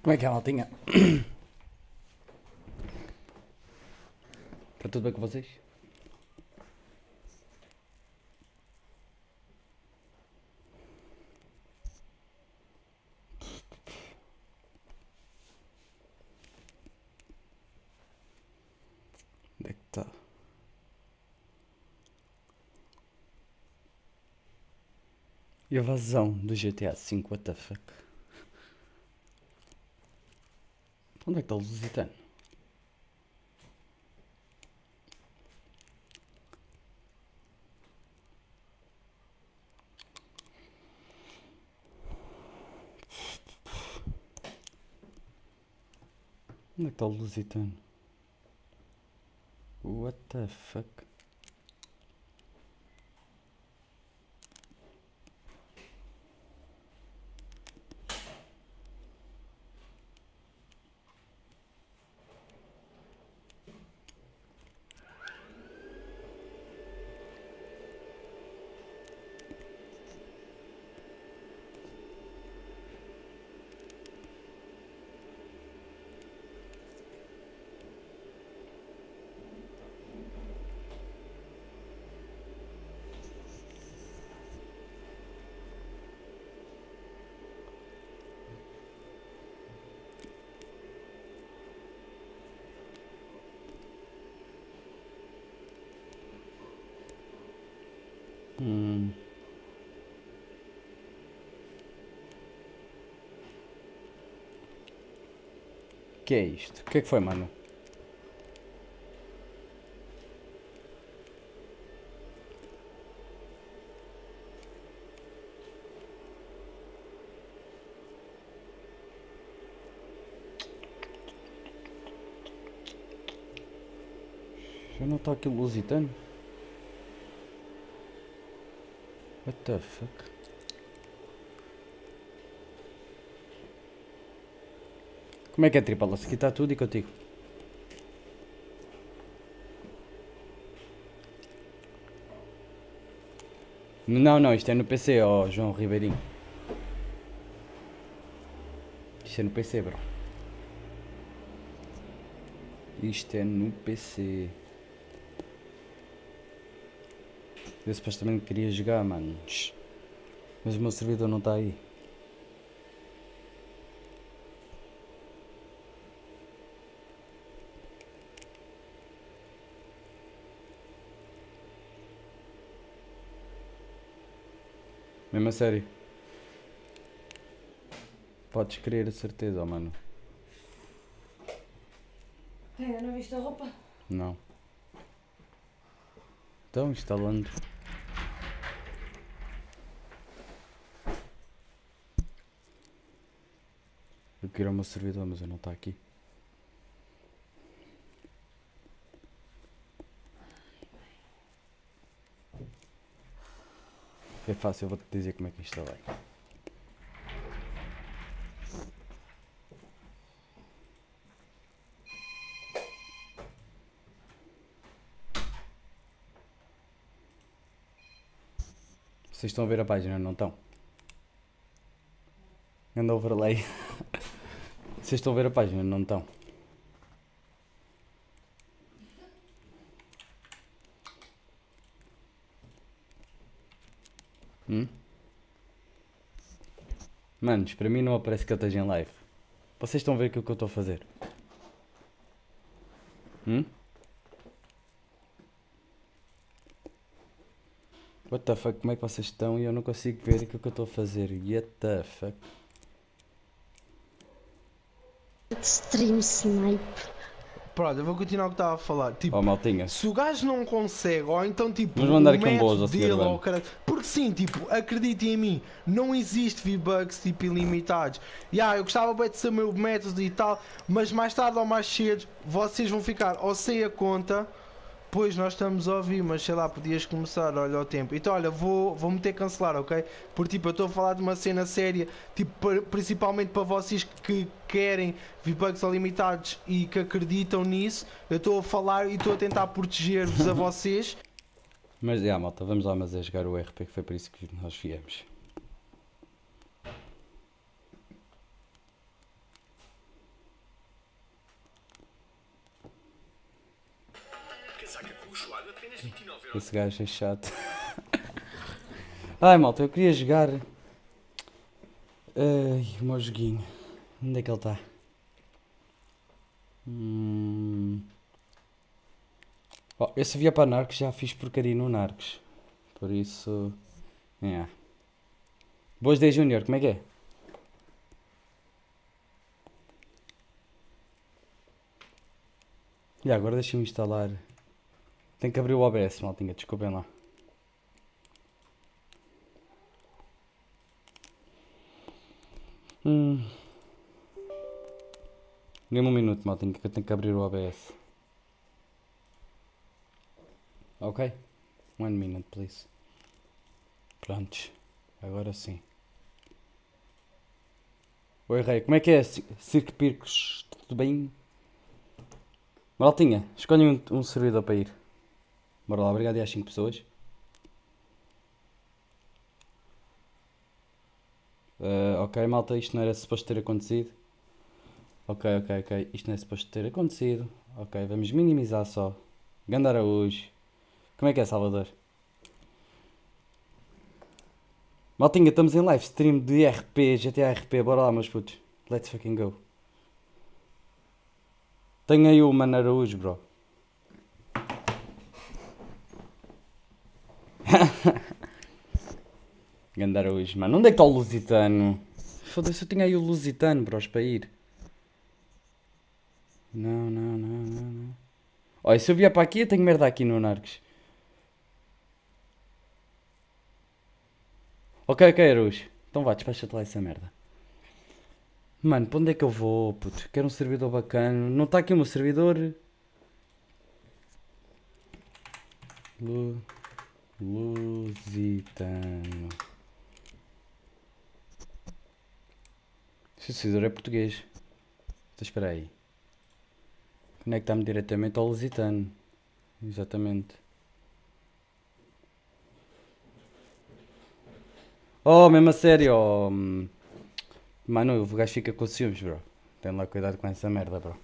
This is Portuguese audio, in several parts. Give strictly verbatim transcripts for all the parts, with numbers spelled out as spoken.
Como é que é, maltinha? Está tudo bem com vocês? Onde é que está? E a vazão do G T A cinco, what the fuck? Onde é que está o Lusitano? Onde é que está o Lusitano? What the fuck? Hum. Que é isto? O que é que foi, mano? Já não está aqui o Lusitano? What the fuck? Como é que é, Tripala? Se aqui está tudo e contigo? Não, não, isto é no P C, ó João Ribeirinho. Isto é no P C, bro. Isto é no P C. Eu supostamente queria jogar, mano. Mas o meu servidor não está aí. Mesmo a sério. Podes crer a certeza, oh, mano. Ainda não viste a roupa? Não. Então, instalando. Eu quero o meu servidor, mas ele não está aqui. É fácil, eu vou-te dizer como é que instalei. Vocês estão a ver a página, não estão? Anda overlay. Vocês estão a ver a página, não estão? Hum? Manos, para mim não aparece que eu esteja em live. Vocês estão a ver aquilo que eu estou a fazer? Hum? What the fuck, como é que vocês estão e eu não consigo ver aquilo que eu estou a fazer? What the fuck? Stream snipe. Pronto, eu vou continuar o que estava a falar. Tipo, Oh, maltinha. se o gajo não consegue, ou então tipo, Vamos mandar o aqui um método bozo ao senhor dele, Urbano. ou cara... Porque sim, tipo, acreditem em mim, não existe V-Bucks tipo ilimitados. Yeah, eu gostava bem de ser o meu método e tal, mas mais tarde ou mais cedo vocês vão ficar ou sem a conta. Pois nós estamos a ouvir, mas sei lá, podias começar, olha o tempo. Então olha, vou, vou meter cancelar, ok? Porque tipo, eu estou a falar de uma cena séria, tipo, par- principalmente para vocês que querem V-Bucks ilimitados e que acreditam nisso. Eu estou a falar e estou a tentar proteger-vos a vocês. Mas, já, malta, vamos lá, mas é jogar o R P, que foi por isso que nós viemos. Esse gajo é chato. Ai, malta, eu queria jogar... Ai, o meu joguinho. Onde é que ele está? Hum... Oh, eu se via para Narcos já fiz porcaria no Narcos. Por isso... Yeah. Boas days, Júnior, como é que é? E agora deixa-me instalar. Tenho que abrir o O B S, maltinha, desculpem lá. Hum. Dê-me um minuto, maltinha, que eu tenho que abrir o O B S. Ok? One minute, please. Prontos. Agora sim. Oi, Rei, como é que é? Circo Pircos, tudo bem? Maltinha, escolhe um, um servidor para ir. Bora lá, obrigado e às cinco pessoas. Uh, ok, malta, isto não era suposto ter acontecido. Ok, ok, ok, isto não é suposto ter acontecido. Ok, vamos minimizar só. Gandara hoje. Como é que é, Salvador? Maltinha, estamos em live stream de R P, G T A R P, bora lá, meus putos. Let's fucking go. Tenho aí o Mano Araújo, bro. Ganda Araújo, mano. Onde é que está o Lusitano? Foda-se, eu tinha aí o Lusitano, bros, para ir. Não, não, não, não, não. Olha, se eu vier para aqui, eu tenho merda aqui no Narcos. Ok, ok, Araújo. Então vá, despacha-te lá essa merda. Mano, para onde é que eu vou, puto? Quero um servidor bacana. Não está aqui o meu servidor? Lu... Lusitano. Este servidor é português. Então espera aí. Conectar-me diretamente ao Lusitano. Exatamente. Oh, mesmo a sério, oh... Mano, o gajo fica com ciúmes, bro. Tem lá cuidado com essa merda, bro.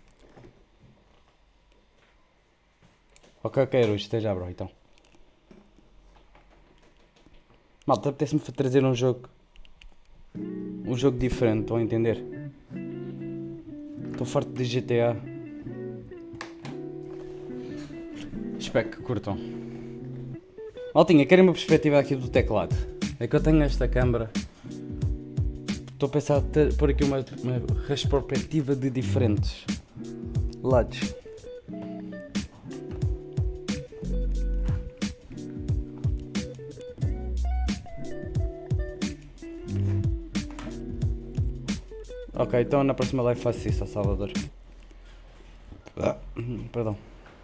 Ok, ok, Araújo, esteja, bro, então. Malta, apetece-me trazer um jogo... Um jogo diferente, estão a entender? Estou farto de G T A. Espero que curtam. Maltinha, querem uma perspectiva aqui do teclado? É que eu tenho esta câmara. Estou a pensar ter, por aqui uma, uma perspectiva de diferentes lados. Ok, então na próxima live faço isso, Salvador. Ah, perdão.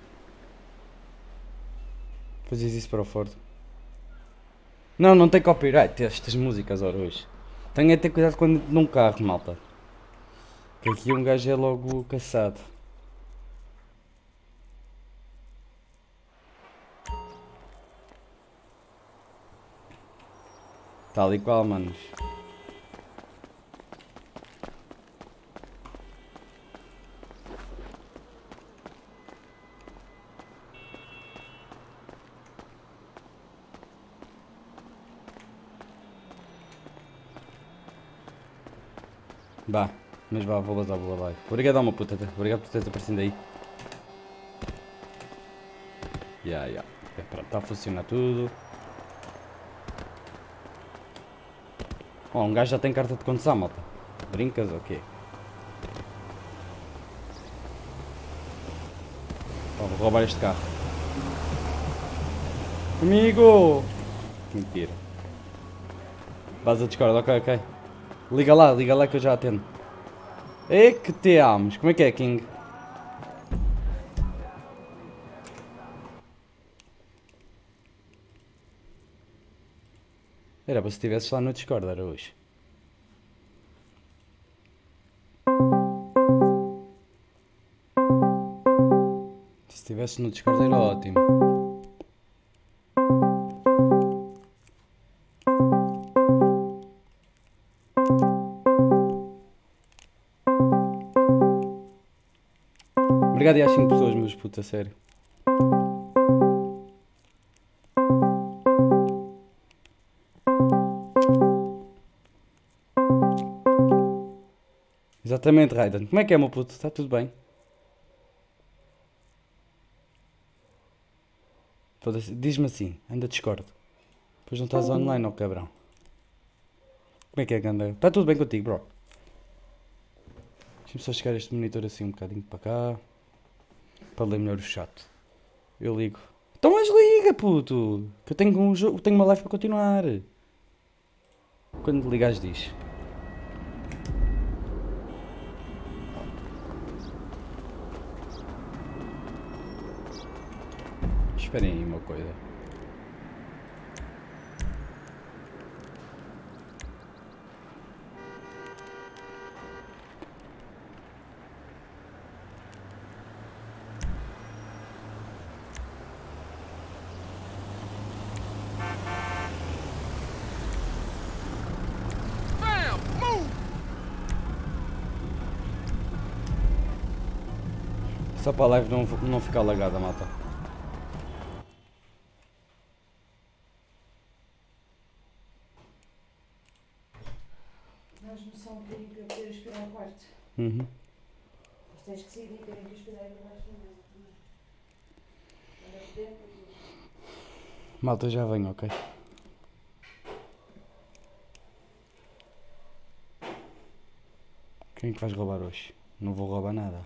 Fazes isso para o Ford. Não, não tem copyright estas músicas, ora hoje. Tenho a ter cuidado quando entro num carro, malta. Que aqui um gajo é logo caçado. Tal e qual, manos. Vá, mas vá, vou bazar, vou lá. Obrigado, uma puta. Obrigado por teres aparecido aí. Ya, ya. É, pronto, está a funcionar tudo. Oh, um gajo já tem carta de condução, malta. Brincas ou quê? Oh, vou roubar este carro. Amigo! Mentira. Vaza Discord, ok, ok. Liga lá, liga lá que eu já atendo. É que te amos. Como é que é, King? Era para se estivesses lá no Discord, era hoje. Se estivesses no Discord era ótimo. Obrigado e às cinco pessoas, meus putos, a sério. Exatamente, Raiden. Como é que é, meu puto? Está tudo bem? Foda-se, diz-me assim, anda Discord. Depois não estás online, ó cabrão. Como é que é, ganda? Está tudo bem contigo, bro? Deixa-me só chegar este monitor assim um bocadinho para cá. Para ler melhor o chat. Eu ligo. Então mas liga, puto! Que eu tenho um jogo, tenho uma live para continuar. Quando ligares diz. Esperem aí uma coisa. Só para a live não, não ficar lagada, malta. Dás noção um bocadinho para eu poder aspirar o quarto. Uhum. Mas tens que sair e terem que aspirar debaixo da mesa também. Mas dentro e... Malta, já venho, ok? Quem é que vais roubar hoje? Não vou roubar nada.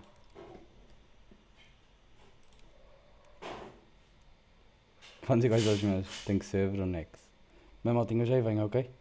Quando iguais aos meus, tem que ser Brunex. Mas maltinho, eu já venho, ok?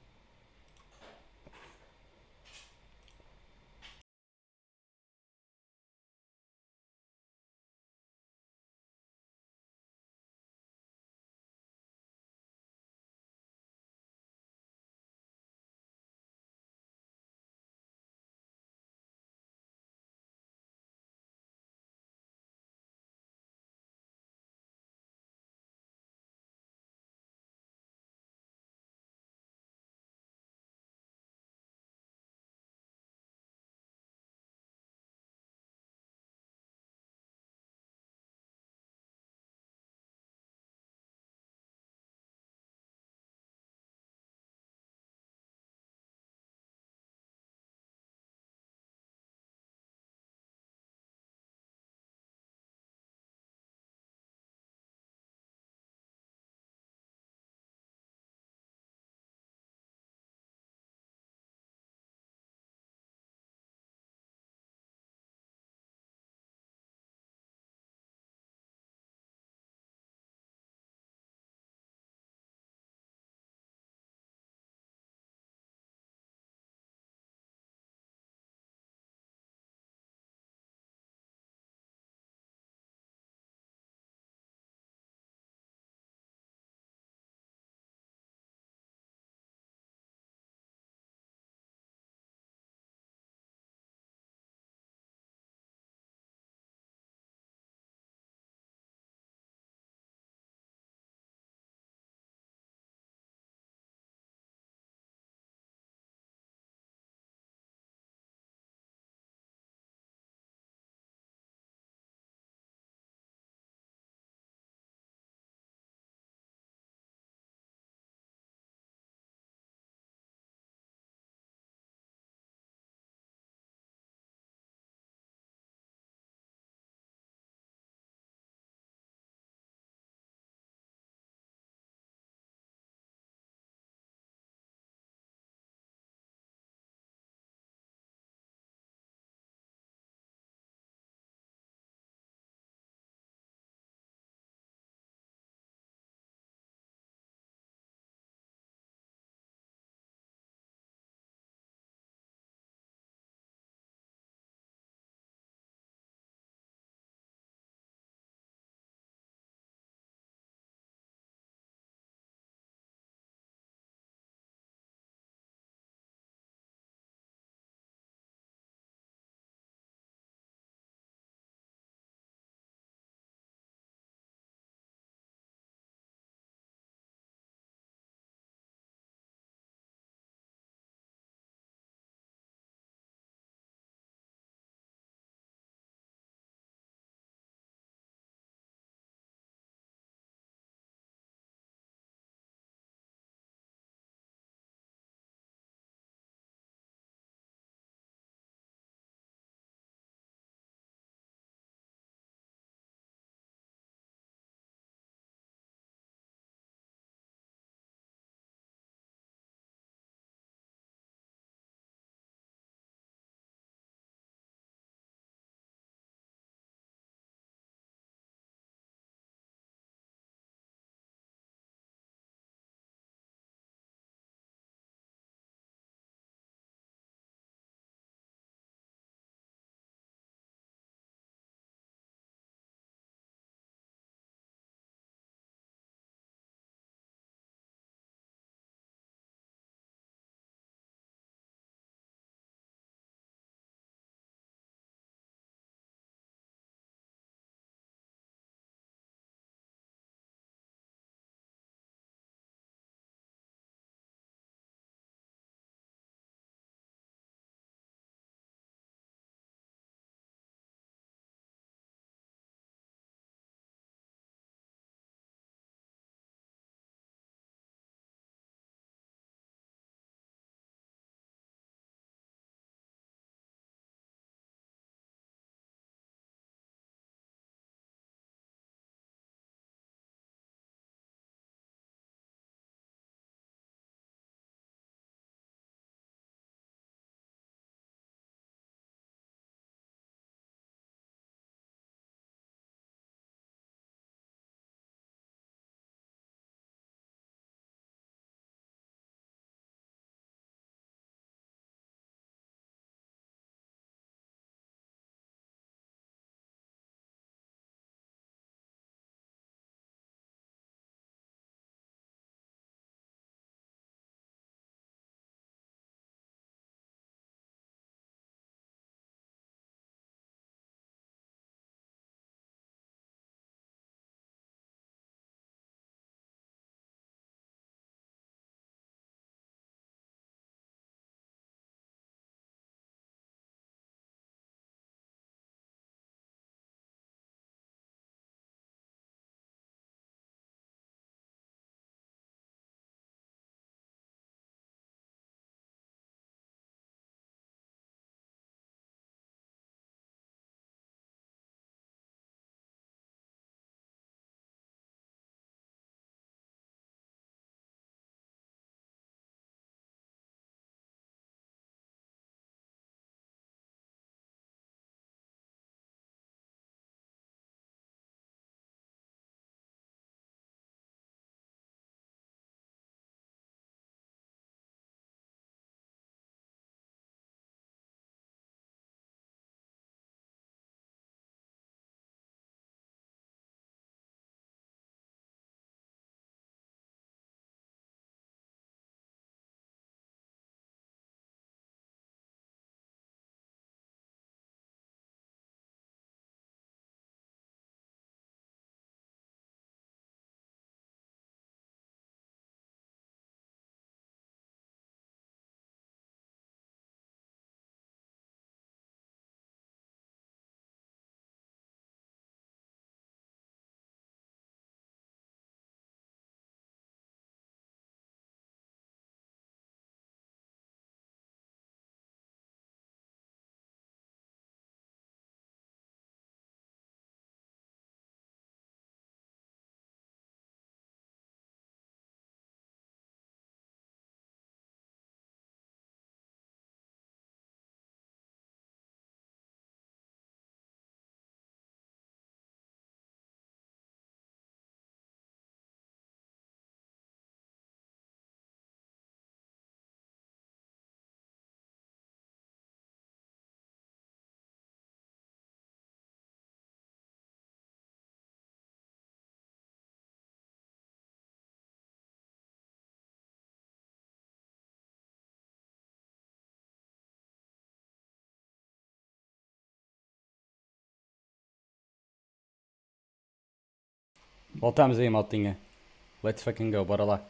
Voltamos aí, maltinha. Let's fucking go, bora lá.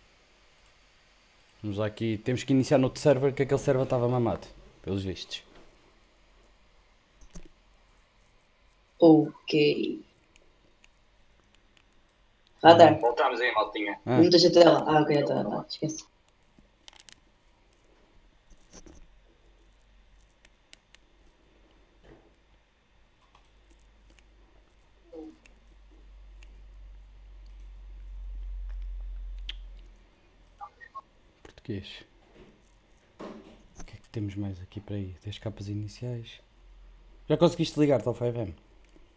Vamos lá aqui. Temos que iniciar no outro server, que aquele server estava mamado. Pelos vistos. Ok. Radar. Voltamos aí, maltinha. Ah, Não deixa tela. Ah, ok, tá, tá. Esquece. português. O que é que temos mais aqui para aí? Tem as capas iniciais. Já conseguiste ligar-te ao cinco M?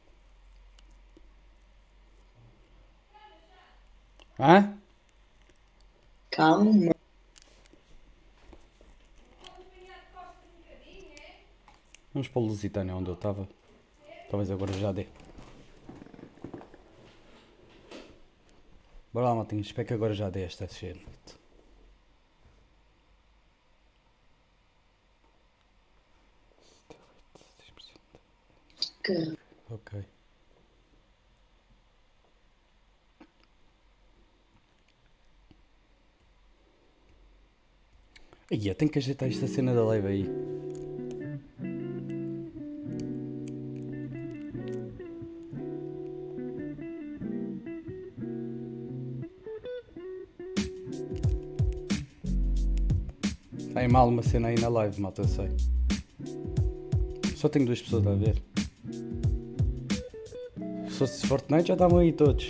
Hã? Calma. Vamos para o Lusitânia, onde eu estava. Talvez agora já dê. Bora lá, maltinho. Espero que agora já dê esta cena. Que... Ok. Aí, tenho que ajeitar esta cena da live aí. Tem mal uma cena aí na live, malta, eu sei. Só tenho duas pessoas a ver. Se fosse Fortnite já estavam aí todos.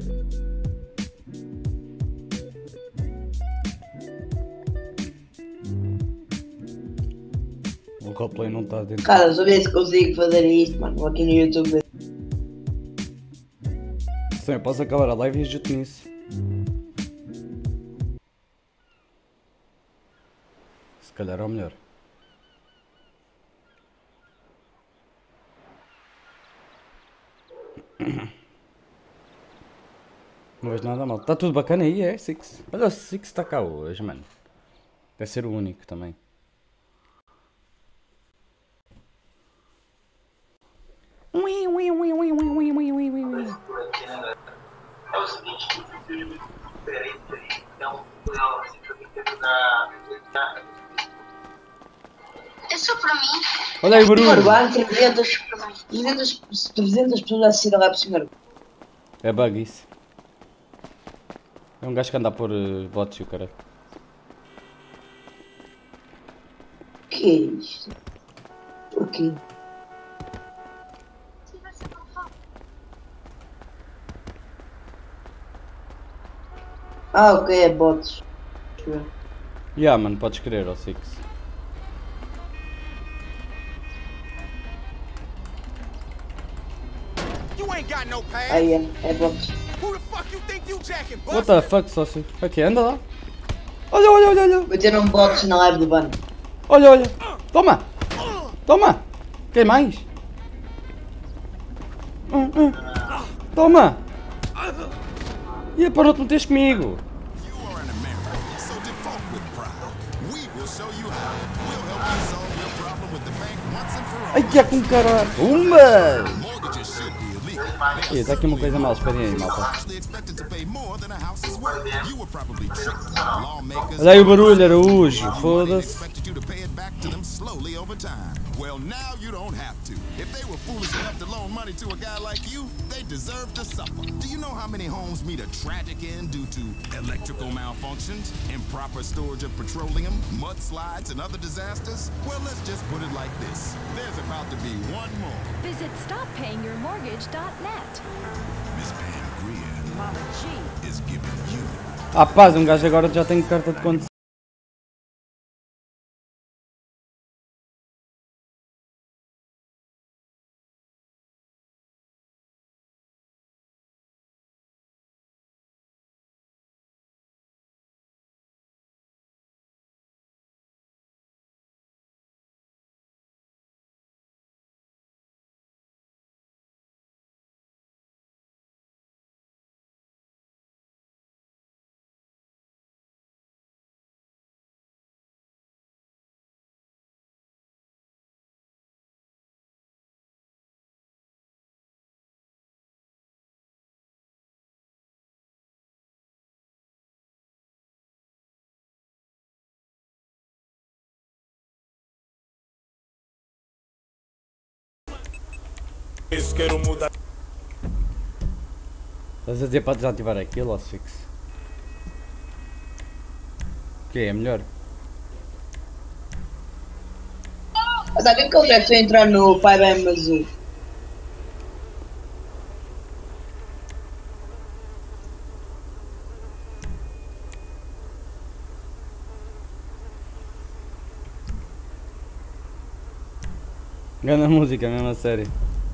O roleplay não está dentro. Cara, só ver se consigo fazer isto, mano. Vou aqui no YouTube. Sim, eu posso acabar a live e ajudo nisso. Se calhar é o melhor. Não vejo nada mal. Está tudo bacana aí, é, Six? Olha, o Six está cá hoje, mano. Deve ser o único também. Ui, ui, ui, ui, ui, ui, ui, ui, ui, ui. É o seguinte, peraí, peraí, então, não, assim, que eu tenho na... É só para mim. Olha aí o Senhor, barulho. vai trezentas, trezentas, trezentas pessoas a assistir lá pro senhor. É bug isso. É um gajo que anda a pôr uh, bots e o cara. O que é isto? O quê? Ah, ok, é bots. Deixa eu ver. Yeah, mano, podes crer, ó Six. You ain't got no pass. Aí é, é bots. Who the fuck you think you jacking, What Buster? the fuck, sócio? Aqui, anda lá. Olha, olha, olha, olha. Meteram bots na live do ban. Olha, olha. Toma. Toma. Quem mais? Hum, hum. Toma. E para não te meteres comigo. You are an American, so default with pride. We will show you how. We'll help you solve your problem with the bank once and for all. Ai, que é com caralho. Uma. Mortgages should be illegal. Ih, está aqui uma coisa mal, esperem aí, malta. Actually expected to pay more than a house is worth. You were probably tricked. Lawmakers Olha aí o barulho, Araújo. Foda-se. expected you to pay it back to them slowly over time. Well, now you don't have to. If they were foolish enough to loan money to a guy like you, they deserve to suffer. Do you know how many homes meet a tragic end due to electrical malfunctions, improper storage of petroleum, mudslides, and other disasters? Well, let's just put it like this. There's about to be one more. Visit stop paying your mortgage dot net. Miss Pam Grier Mama G. is giving you Ah, paz, um gajo agora já tem carta de condução. Quero mudar. Estás a dizer para desativar aquilo, ó Six? O que é melhor? Sabe que eu já fui entrar no Five M Azul? Grande música, mesmo a sério.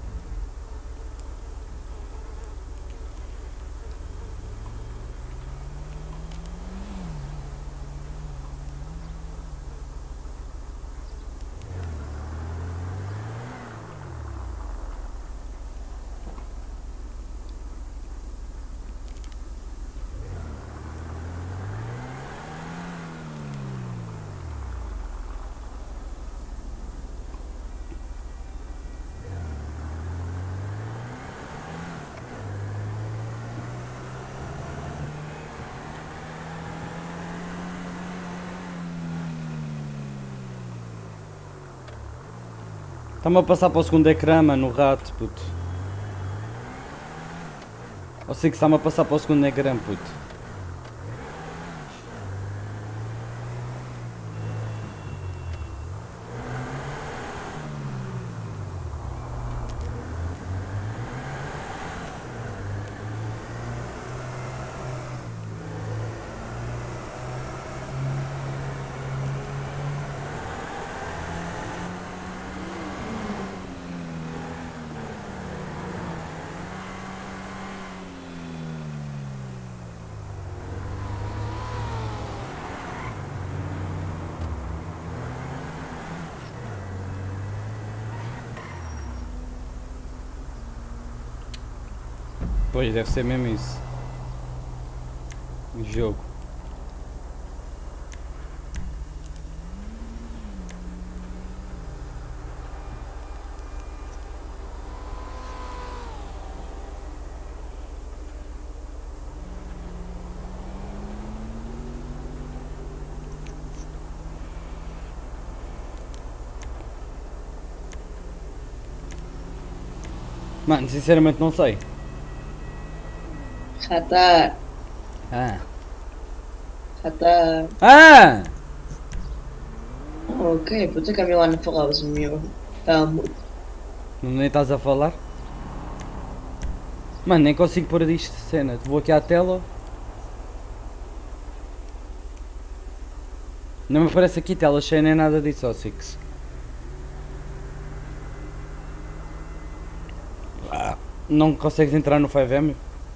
Está-me a passar para o segundo ecrã, mano, no rato, puto. Eu sei que está-me a passar para o segundo ecrã, puto. Pois, deve ser mesmo isso. O jogo. Mano, sinceramente não sei. Já está. Ah. Já está. Ah! Ok, puta que a Milana falava-se meu. Está muito. Nem estás a falar? Mano, nem consigo pôr isto de cena. Vou aqui à tela. Não me aparece aqui tela cheia nem nada disso, ó Six. Ah, não consegues entrar no cinco M?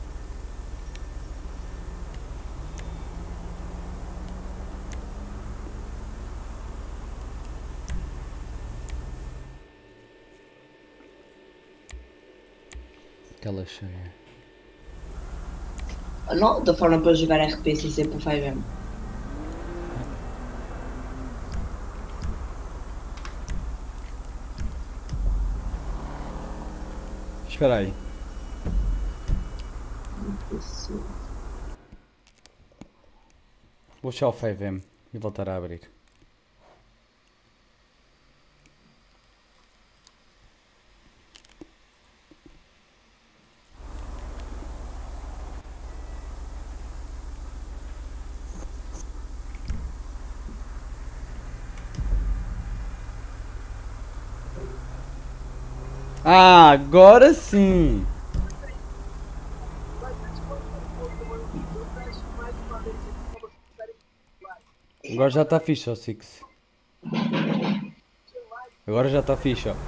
Tela cheia. Não, da forma para jogar R P sem ser para cinco M. Espera aí. Vou fechar o cinco M e voltar a abrir. Ah, agora sim! Agora já está fixe, ó Six. Agora já está fixe, ó.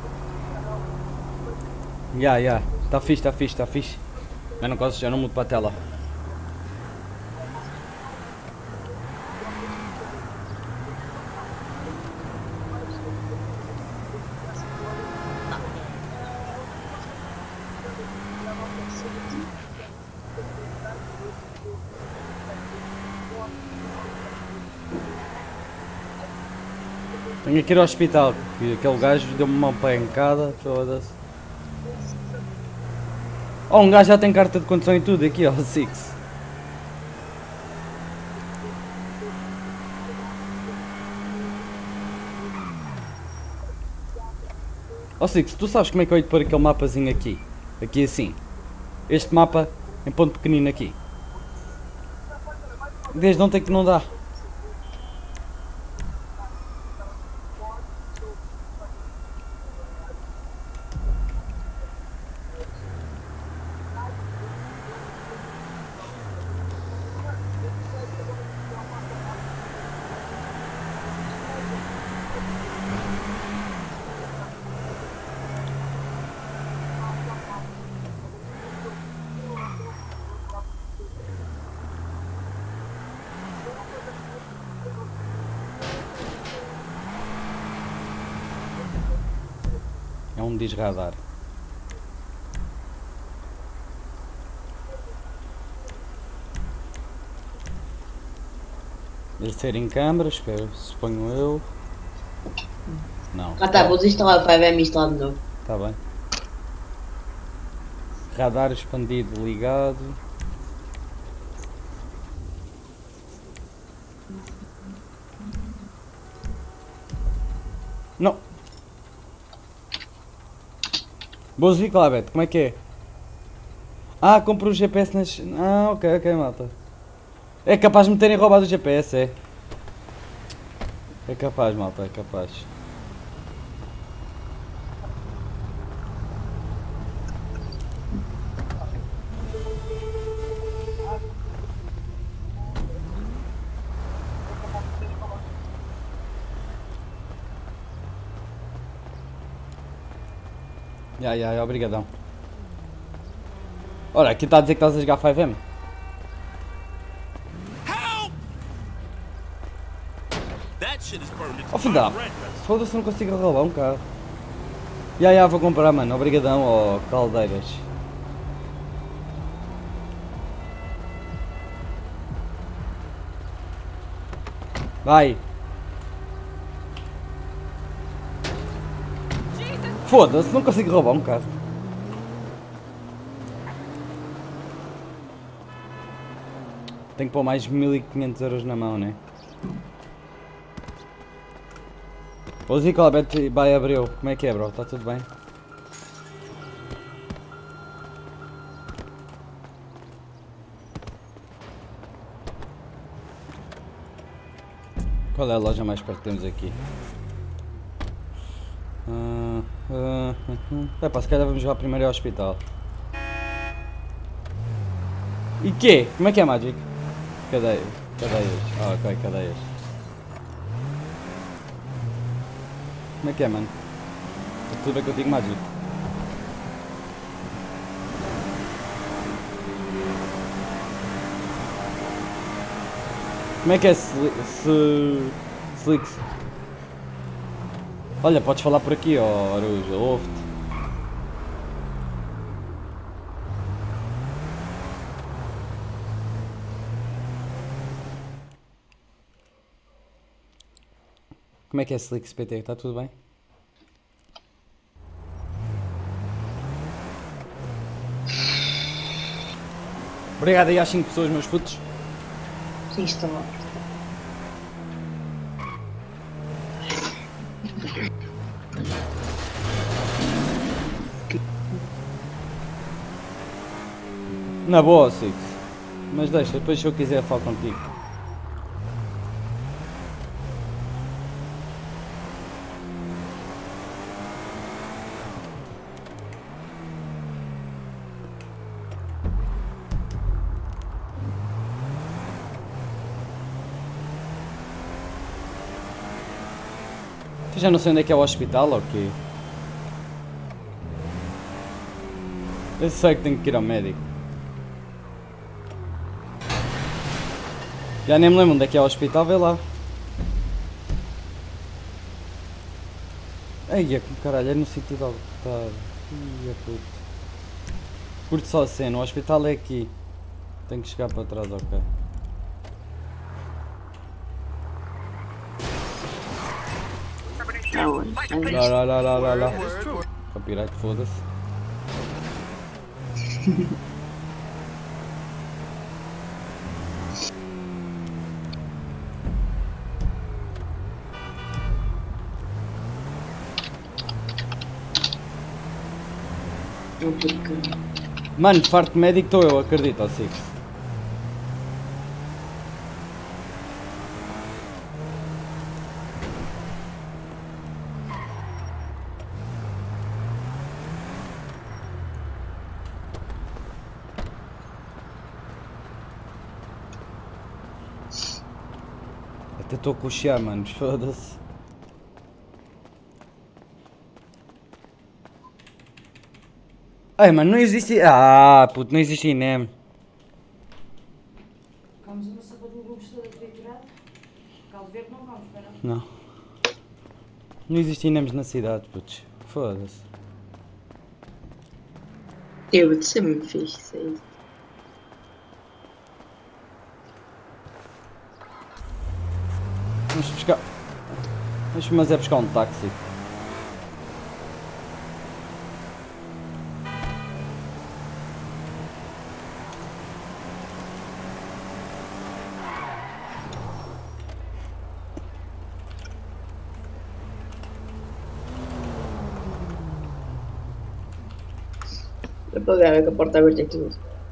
Ya, ya, está fixe, está fixe, está fixe. Mas não posso, já não mudo para a tela. Tenho que ir ao hospital, porque aquele gajo deu-me uma pancada, foda-se. Oh, um gajo já tem carta de condução e tudo aqui, ó, Six. Ó Six, tu sabes como é que eu hei de pôr aquele mapazinho aqui? Aqui assim. Este mapa em ponto pequenino aqui. Desde ontem que não dá. É um desradar. Deve ser em câmara, espero, suponho eu. Não. Ah tá, vou desinstalar o five M e instalar de novo. Tá bem. Radar expandido ligado. Não. Boas vi, Clabete, como é que é? Ah, compro o G P S nas... Ah, ok, ok, malta. É capaz de me terem roubado o G P S, é? É capaz, malta, é capaz. Ya, ya, ya, obrigadão. Ora, aqui está a dizer que estás a jogar five M. Oh filho da... Foda-se, não consigo roubar um carro. Ya, ya, vou comprar, mano. Obrigadão, ó, caldeiras. Vai. Foda-se, não consigo roubar um carro. Tenho que pôr mais mil e quinhentos euros na mão, né? O Zico Alberto vai abriu. Como é que é, bro? Está tudo bem? Qual é a loja mais perto que temos aqui? Uh, uh, uh, é pá, se calhar vamos jogar primeiro ao hospital. E quê? Como é que é, Magic? Cadeias. Cadeias. Ah, ok, cadeias. Como é que é, mano? Está tudo bem contigo, Magic? Como é que é, se... Slicks? Olha, podes falar por aqui, ó, Aruja, ouve-te. Como é que é, Slicks P T? Está tudo bem? Obrigado aí às cinco pessoas, meus putos. Sim, estou. Na boa, Six. Mas deixa, depois se eu quiser falo contigo. Eu já não sei onde é que é o hospital ou o quê? Eu sei que tenho que ir ao médico. Já nem me lembro onde é que é o hospital, vê lá. Eia, como caralho, é no sítio de altar. Ia puto. Curto só a cena, o hospital é aqui. Tenho que chegar para trás, ok. Lá, lá, lá, lá, lá, lá. Copyright, foda-se. Não, porque. Mano, farto de médico estou eu, acredito, ó Six. Até estou a coxear, mano, foda-se. Ai, mano, não existe. Ah, puto, não existe I N E M. Comes uma sopa de legumes toda triturada? Caldo verde não comes, para Não. Não existe I N E Ms na cidade, putz. Foda-se. Eu vou ser muito fixe, isso aí. Vamos buscar. Vamos, mas é buscar um táxi. Para pagar, é que a porta aberta e tudo.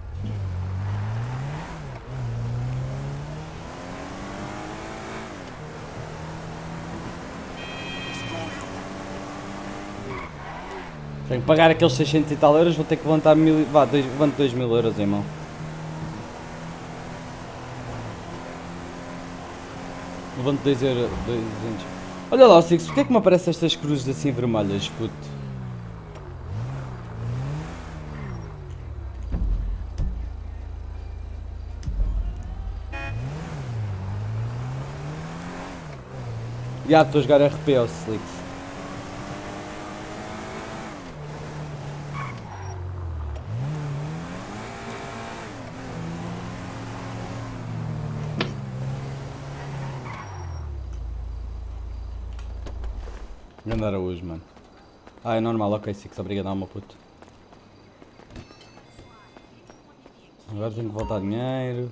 Tenho que pagar aqueles seiscentos e tal euros, vou ter que levantar mil. Vá, dois, levanto dois mil euros, irmão. Levanto dois euros. duzentos. Olha lá, Six, porquê é que me aparecem estas cruzes assim vermelhas, puto? Já, estou a jogar R P, ó, Six. Grande Araújo, mano. Ah, é normal, ok, Six, obrigado, meu puto. Agora tenho que voltar dinheiro.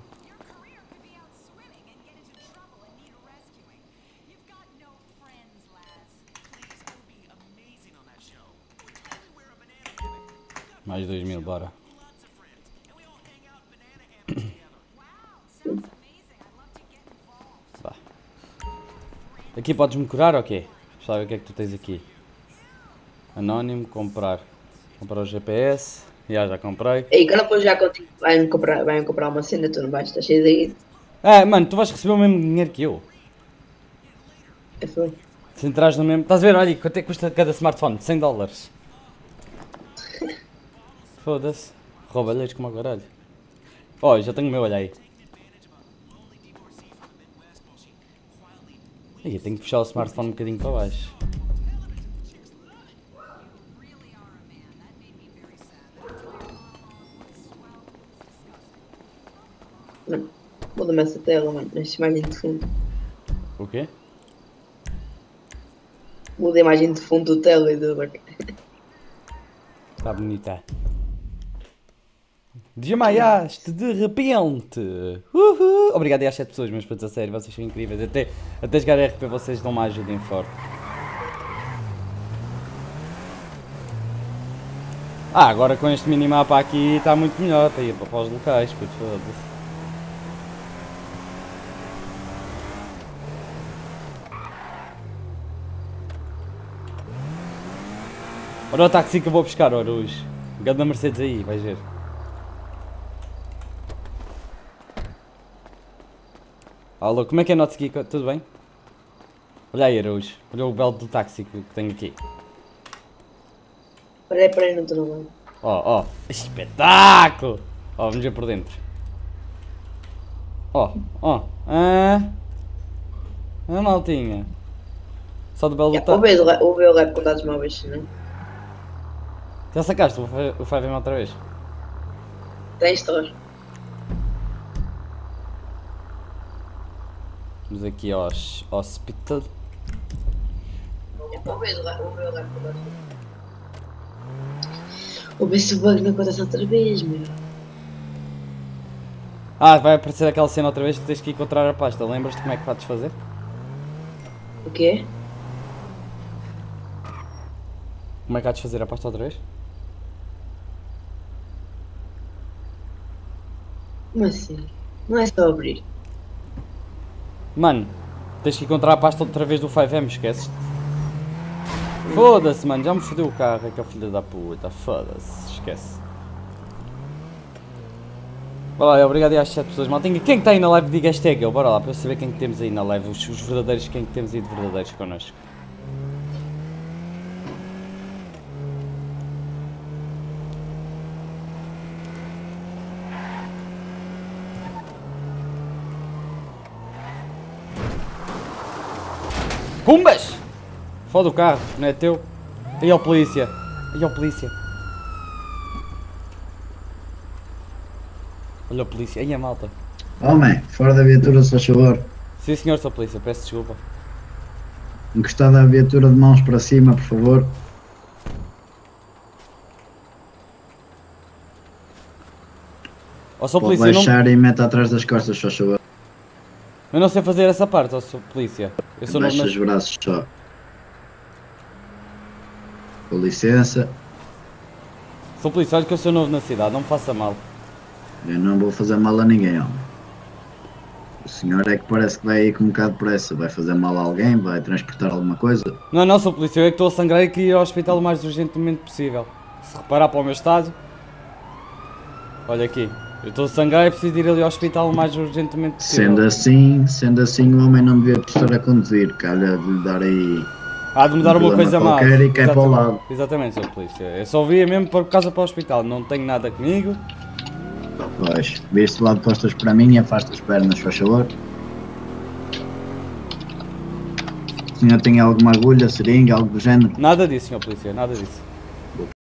Mais dois mil, bora. Vá. Aqui podes-me curar ou okay? quê? Sabe o que é que tu tens aqui? Anónimo, comprar. Comprar o G P S. Já, já comprei. Ei, quando depois já contigo vai-me comprar, vai comprar uma cena, tu não vais estar cheio daí. Ah, mano, tu vais receber o mesmo dinheiro que eu. É foi. Se entras no mesmo. Estás a ver? Olha, quanto é que custa cada smartphone? cem dólares. Foda-se. Roubalheiros como a caralho. Ó, oh, já tenho o meu, olha aí. Ih, tenho que puxar o smartphone um bocadinho para baixo. Mano, muda-me essa tela, mano. Esta imagem de fundo. O quê? Muda a imagem de fundo do tela e do barco. Está bonita. Desmaiaste de repente. Uhul. Obrigado aí às sete pessoas, meus putos, a sério, vocês são incríveis. Até, até jogar R P vocês dão uma ajuda em forte. Ah, agora com este minimapa aqui está muito melhor para ir para os locais, puto, foda-se. Ora o táxi que eu vou buscar, ora hoje. Ganda Mercedes aí, vais ver. Alô, como é que é Notski? Tudo bem? Olha aí, Araújo. Olha o belo do táxi que, que tenho aqui. Peraí, peraí, não estou no banco. Ó, oh, ó. Oh. Espetáculo! Ó, oh, vamos ver por dentro. Ó, oh, ó. Oh. Ah. Ah, maltinha. Só do belo do táxi. Ou vê o rap com dados móveis, não? Já sacaste o five M outra vez? Tens, Thor. Vamos aqui aos hospital. Ou vê o rap com dados móveis. Ou vê se o bug não acontece outra vez, meu. Ah, vai aparecer aquela cena outra vez que tens que encontrar a pasta. Lembras-te como é que podes fazer? O quê? Como é que há de fazer a pasta outra vez? Como assim? Não é só abrir. Mano, tens que encontrar a pasta outra vez do cinco M, esqueces? Foda-se, mano, já me fodeu o carro, aquela filha da puta, foda-se, esquece. Bora lá, obrigado às sete pessoas, maltinha. Quem é que está aí na live, diga hashtag eu, bora lá, para eu saber quem é que temos aí na live, os, os verdadeiros, quem é que temos aí de verdadeiros connosco. Pumbas! Foda o carro, não é teu? Aí ó polícia, aí ó polícia. Olha a polícia, aí a malta. Homem, fora da viatura, se faz favor. Sim senhor, sou polícia, peço desculpa. Encostada a viatura de mãos para cima, por favor. Ó sou Pode polícia, baixar não... e mete atrás das costas, se faz favor. Eu não sei fazer essa parte, ó sou polícia. Eu sou Baixa novo os na... braços só. Com licença. Sou polícia, olha que eu sou novo na cidade, não me faça mal. Eu não vou fazer mal a ninguém, homem. O senhor é que parece que vai aí com um bocado de pressa. Vai fazer mal a alguém? Vai transportar alguma coisa? Não, não, sou polícia, eu é que estou a sangrar e queria ir ao hospital o mais urgentemente possível. Se reparar para o meu estado... Olha aqui, eu estou a sangrar e preciso ir ali ao hospital o mais urgentemente possível. Sendo assim, sendo assim, o homem não devia estar a conduzir. Calha de lhe dar aí... Há de mudar um uma coisa má. qualquer e cai para o lado. Exatamente, sou polícia. Eu só via mesmo por causa para o hospital, não tenho nada comigo. Pois, viste lá de costas para mim e afasta as pernas, faz favor. O senhor tem alguma agulha, seringa, algo do género? Nada disso, senhor polícia, nada disso.